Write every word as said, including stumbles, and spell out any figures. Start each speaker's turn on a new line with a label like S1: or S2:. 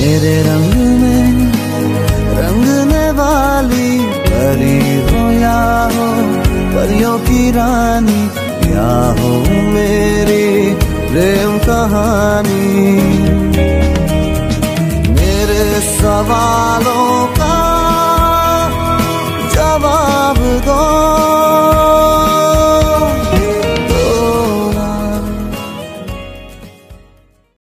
S1: मेरे रंग में रंगने वाली परी हो या हो परियों की रानी, या हो मेरी प्रेम कहानी। मेरे सवालों